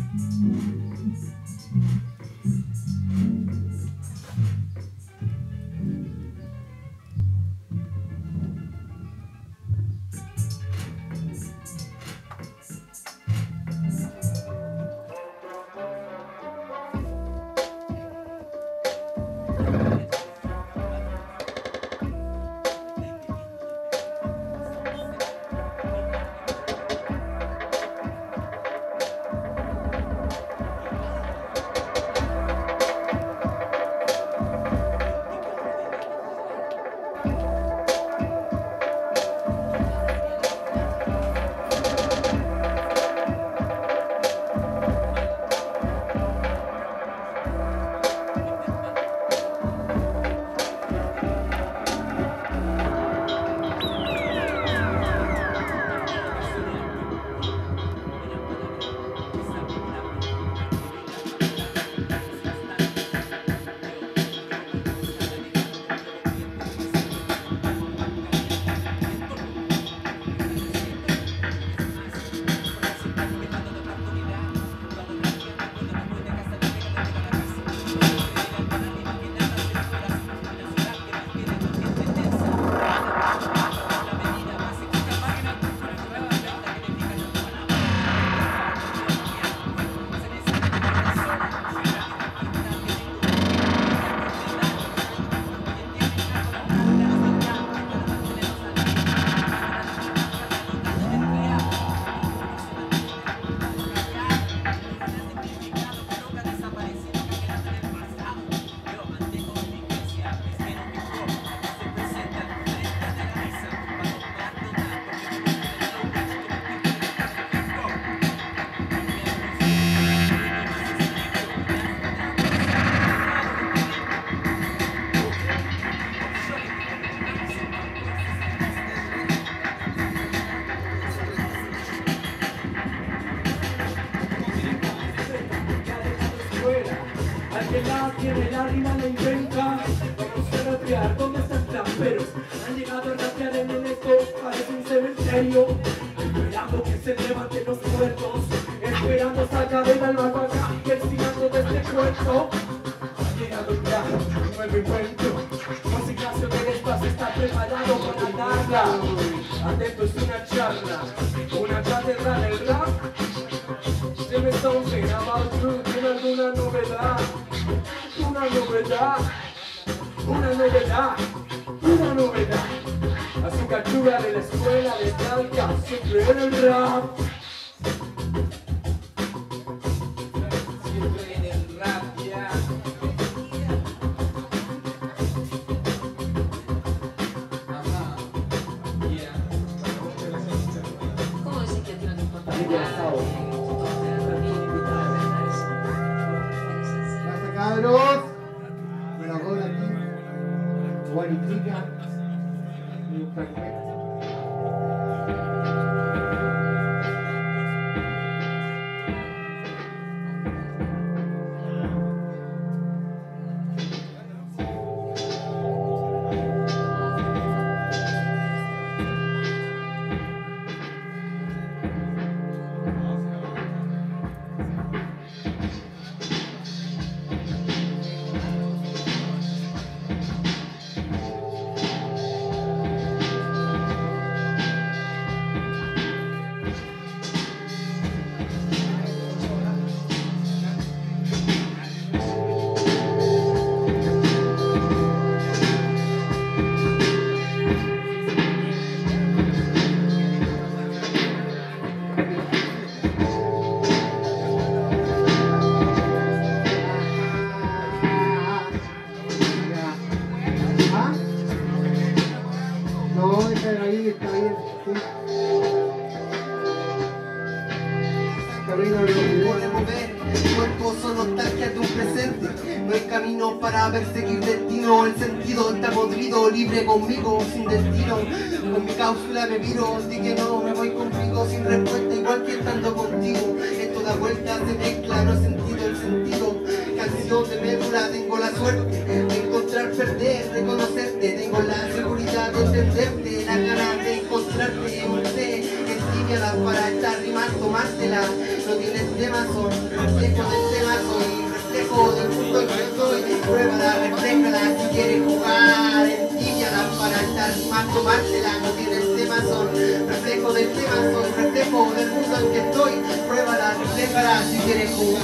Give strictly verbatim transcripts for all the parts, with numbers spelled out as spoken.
que la tiene, la rima lo inventa. Vamos a rapear, ¿dónde está el plan? Pero han llegado a rapear en el eco, parece un cementerio. Esperando que se levanten los muertos, esperando sacar del alma acá y estirando de este cuento. Ha llegado el plan, un nuevo encuentro. Consignación del espacio está preparado para darla. Atento, es una charla, una cátedra del rap. Dime something about truth, dime alguna novedad, una novedad, una novedad, una novedad. Azúcar chula de la escuela de Talca, siempre en el rap. Siempre en el rap, ya. Ajá, ya. ¿Cómo decir que a ti no te importa Así que nada? asado. Cabros, bueno, con aquí, Guaritica, y un fragmento. No, está ahí, está bien, sí. Camino al Podemos ver el cuerpo son nostalgia de un presente. No hay camino para perseguir destino. El sentido está podrido, libre conmigo, sin destino. Con mi cápsula me miro, así que no me voy conmigo sin respuesta, igual que estando contigo. Esto da vuelta, se mezcla, no he sentido el sentido. Canción de médula, tengo la suerte de encontrar, perder, reconocerte. Tengo la seguridad de entenderte, la ganas de encontrarte, no sé, ensíñala para esta rima, tomártela. no tienes tema, son reflejo del tema, soy reflejo del mundo que soy. Pruébala, refléjala si quieres jugar en tibia para estar más tomártela, no tienes tema, son reflejo del tema, soy reflejo del mundo en que estoy. Pruébala, refléjala si quieres jugar.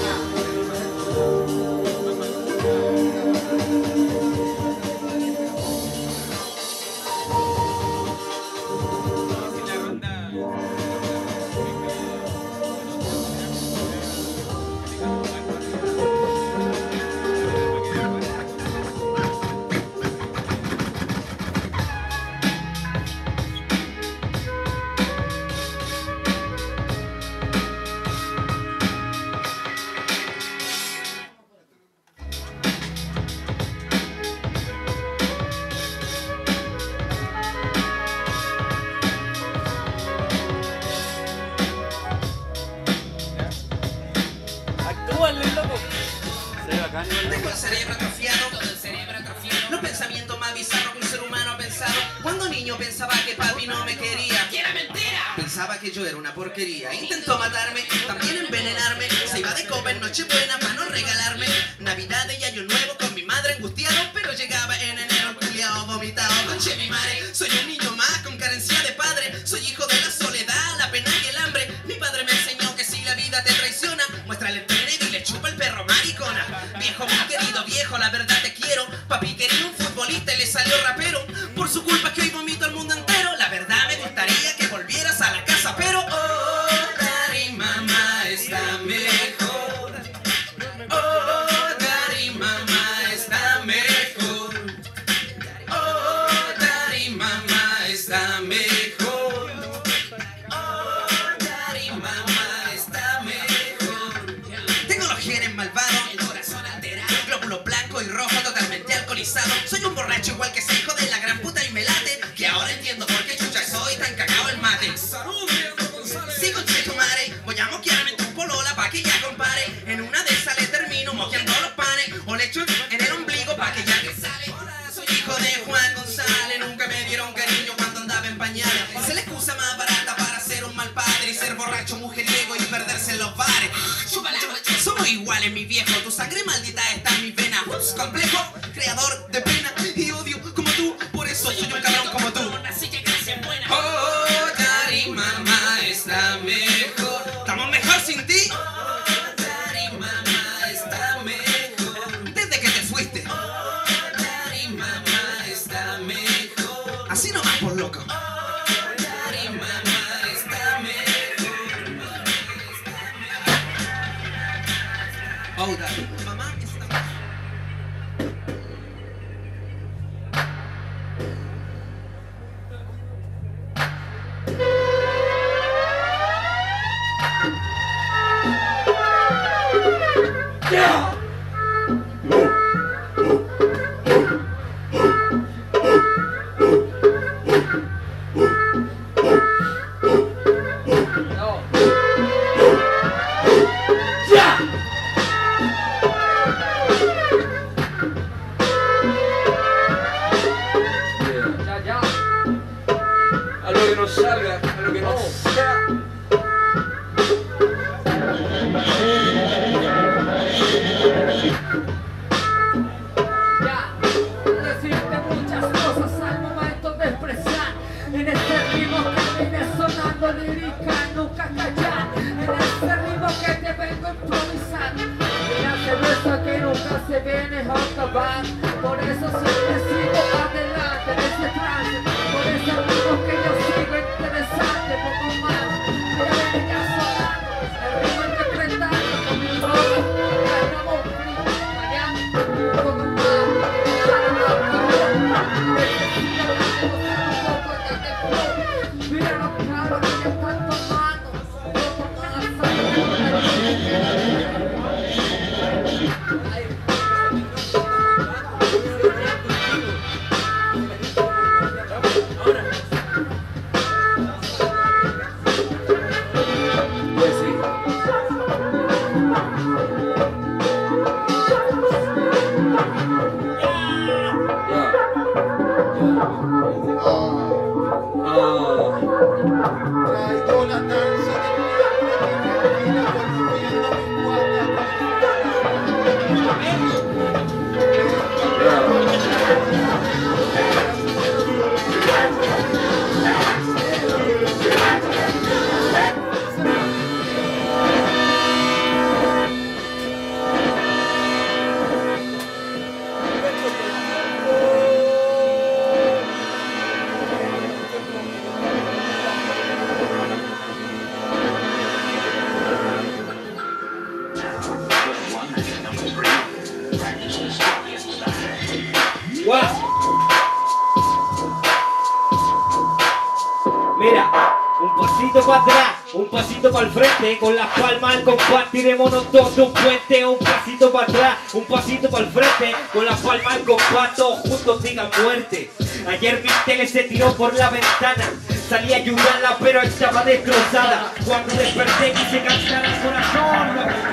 Tengo el cerebro atrofiado, todo el cerebro atrofiado. Los pensamientos más bizarros que un ser humano ha pensado. Cuando niño pensaba que papi no me quería. ¡Que era mentira! Pensaba que yo era una porquería. Intentó matarme, también envenenarme. Se iba de copa en Nochebuena para no regalarme Navidad y Año Nuevo con mi madre angustiado. Pero llegaba en enero culiao vomitado. Conche mi madre, soy un niño más con carencia de padre. Soy hijo de la soledad, la pena y el hambre. Mi padre me enseñó que si la vida te traiciona, muéstrale el pene y le chupa el perro maricona. Viejo, muy querido viejo, la verdad te quiero. Papi quería un futbolista y le salió rapero. Por su culpa que hoy vomito al mundo entero. La verdad me gustaría que volvieras a la casa, pero oh, daddy, mamá está mejor. Oh, daddy, mamá está mejor. Oh, daddy, mamá está mejor. Oh, daddy, mamá está mejor. Tengo los genes malvados, el corazón alterado, glóbulo blanco y rojo totalmente alcoholizado. Soy un borracho igual que ese hijo de la gran puta y me late. Que ahora entiendo por qué chucha soy tan cagado el mate. Sí, conche tu madre, voy a moquearme en tu polola pa' que ya compare. En una de esas le termino moqueando los panes o le echo en el ombligo pa' que ya que sale. Soy hijo de Juan González, nunca me dieron cariño cuando andaba en pañales. Es la excusa más barata para ser un mal padre y ser borracho, mujeriego y perderse en los bares. Somos iguales, mi viejo, tu sangre maldita está en mis venas. Ups, complejo, creador de pena y odio como tú, por eso soy un cabrón como tú. Oh, daddy, mamá está mejor. ¿Estamos mejor sin ti? Oh, daddy, mamá está mejor. Desde que te fuiste. Oh, daddy, mamá está mejor. Así nomás por loco. Oh, daddy, mamá está mejor. Oh, daddy, mamá está mejor. ¡Ya! ¡Ya! Un pasito para el frente, con las palmas al compás, tirémonos todos de un puente. Un pasito para atrás, un pasito para el frente, con las palmas al compás, todos juntos digan muerte. Ayer mi tele se tiró por la ventana, salí a ayudarla pero estaba destrozada. Cuando desperté quise cantar el corazón, lo que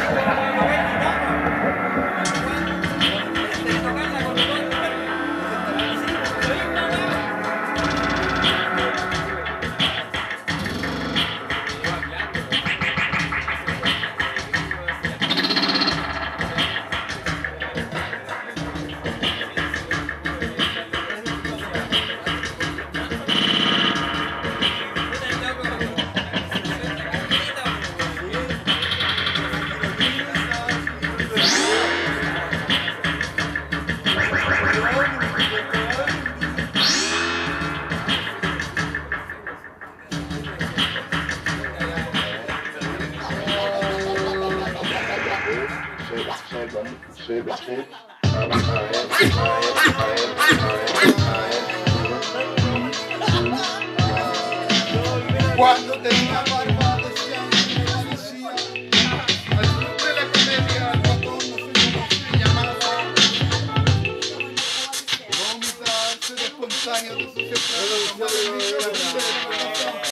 Cuando tenía barba decía que me parecía al club de la comedia, al ratón, no sé cómo se llamaba. Vomitar, ser espontáneo, de su siempre.